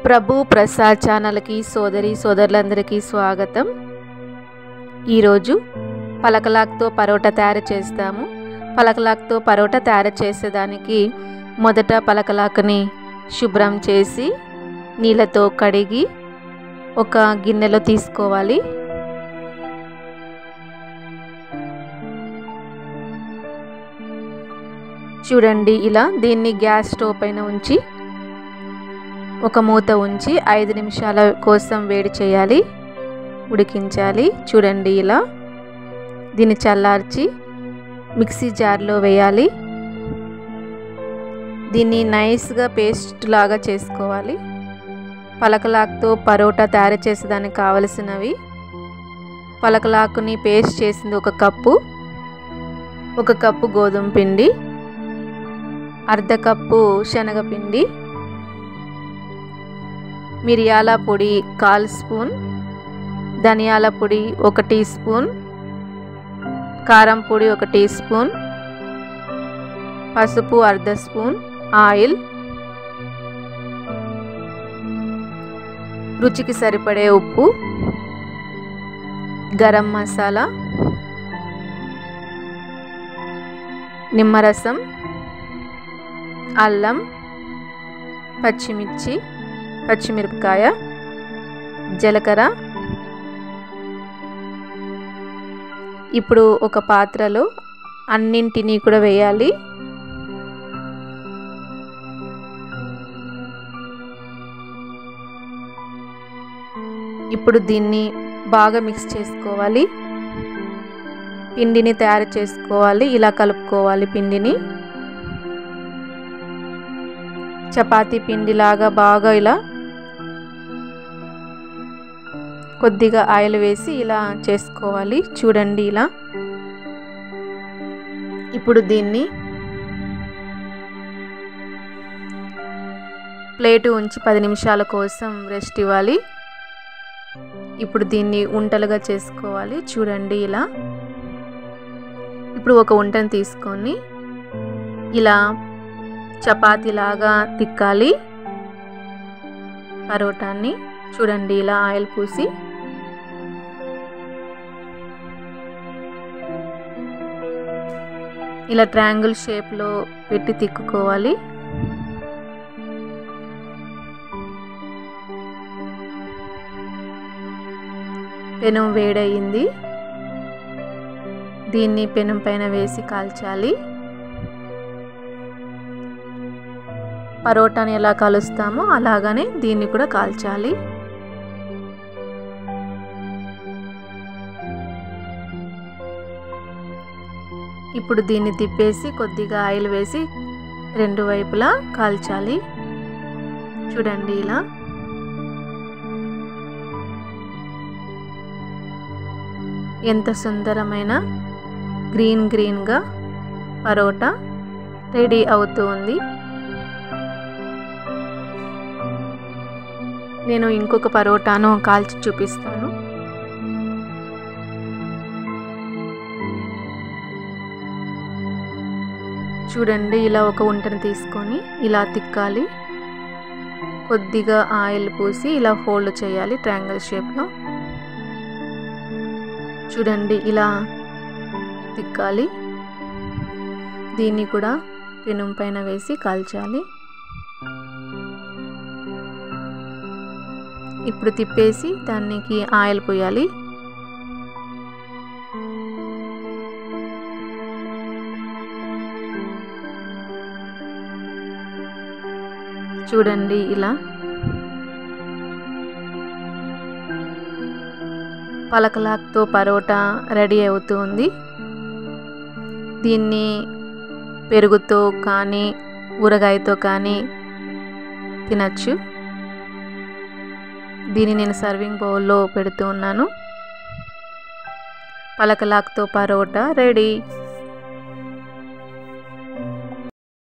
ప్రభు ప్రసాద్ ఛానల్కి సోదరులందరికీ స్వాగతం। ఈరోజు పలకలాక్తో పరోటా తయారు చేస్తాము। పలకలాక్తో పరోటా తయారు చేసేదానికి మొదట పలకలాక్ని శుభ్రం చేసి నీళ్ళతో కడిగి ఒక గిన్నెలో తీసుకోవాలి। చూడండి, ఇలా దీన్ని గ్యాస్ స్టవ్ పైన ఉంచి ఒక మూత ఉంచి 5 నిమిషాల కోసం వేడి చేయాలి, ఉడికించాలి। చూడండి, ఇలా దీన్ని చల్లార్చి మిక్సీ జార్లో వేయాలి। దీన్ని నైస్గా పేస్ట్ లాగా చేసుకోవాలి। పలకలాక్తో పరోటా తయారు చేసేదానికి కావలసినవి: పలకలాకుని పేస్ట్ చేసింది 1 కప్పు, 1 కప్పు గోధుమ పిండి, అర్ధ కప్పు శనగపిండి, మిరియాల పొడి 1/4 స్పూన్, ధనియాల పొడి 1 టీ స్పూన్, కారం పొడి 1 టీ స్పూన్, పసుపు అర్ధ స్పూన్, ఆయిల్, రుచికి సరిపడే ఉప్పు, గరం మసాలా, నిమ్మరసం, అల్లం, పచ్చిమిరపకాయ, జీలకర్ర। ఇప్పుడు ఒక పాత్రలో అన్నింటినీ కూడా వేయాలి। ఇప్పుడు దీన్ని బాగా మిక్స్ చేసుకోవాలి, పిండిని తయారు చేసుకోవాలి। ఇలా కలుపుకోవాలి పిండిని, చపాతీ పిండిలాగా బాగా ఇలా కొద్దిగా ఆయిల్ వేసి ఇలా చేసుకోవాలి। చూడండి, ఇలా ఇప్పుడు దీన్ని ప్లేటు ఉంచి 10 నిమిషాల కోసం రెస్ట్ ఇవ్వాలి। ఇప్పుడు దీన్ని ఉంటలుగా చేసుకోవాలి। చూడండి, ఇలా ఇప్పుడు ఒక ఉంటను తీసుకొని ఇలా చపాతీలాగా తిక్కాలి పరోటాని। చూడండి, ఇలా ఆయిల్ పూసి ఇలా ట్రయాంగిల్ షేప్లో పెట్టి తిక్కుకోవాలి। పెనం వేడయింది, దీన్ని పెనం పైన వేసి కాల్చాలి। పరోటాని ఎలా కాలుస్తామో అలాగనే దీన్ని కూడా కాల్చాలి। ఇప్పుడు దీన్ని తిప్పేసి కొద్దిగా ఆయిల్ వేసి 2 వైపులా కాల్చాలి। చూడండి, ఇలా ఎంత సుందరమైన గ్రీన్గా పరోటా రెడీ అవుతుంది। నేను ఇంకొక పరోటాను కాల్చి చూపిస్తాను। చూడండి, ఇలా ఒక ఉంటను తీసుకొని ఇలా తిక్కాలి, కొద్దిగా ఆయిల్ పూసి ఇలా ఫోల్డ్ చేయాలి ట్రయాంగిల్ షేప్లో। చూడండి, ఇలా తిక్కాలి, దీన్ని కూడా పెనం పైన వేసి కాల్చాలి। ఇప్పుడు తిప్పేసి దానికి ఆయిల్ పోయాలి। చూడండి, ఇలా పలకలాక్తో పరోటా రెడీ అవుతుంది। దీన్ని పెరుగుతో కానీ ఊరగాయతో కానీ తినచ్చు। దీన్ని నేను సర్వింగ్ బౌల్లో పెడుతూ ఉన్నాను। పలకలాక్తో పరోటా రెడీ।